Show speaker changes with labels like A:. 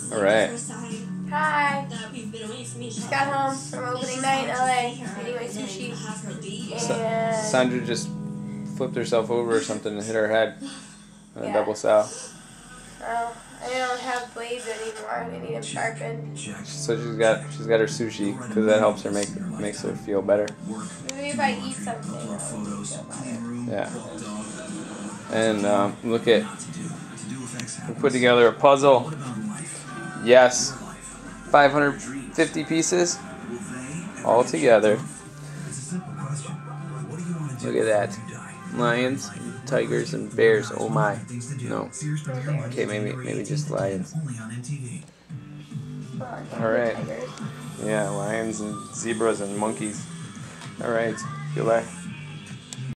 A: Alright.
B: Hi. Just got home from opening night in LA, eating my sushi. And
A: Sandra just flipped herself over or something and hit her head on a double sow.
B: I don't have blades anymore. I need them sharpened.
A: So she's got her sushi because that helps her makes her feel better.
B: Maybe if I eat something, I'll feel better.
A: Yeah. And look at, we put together a puzzle. Yes, 550 pieces all together. Look at that. Lions, tigers, and bears. Oh my. No. Okay, maybe just lions. Alright. Yeah, lions and zebras and monkeys. Alright. Goodbye.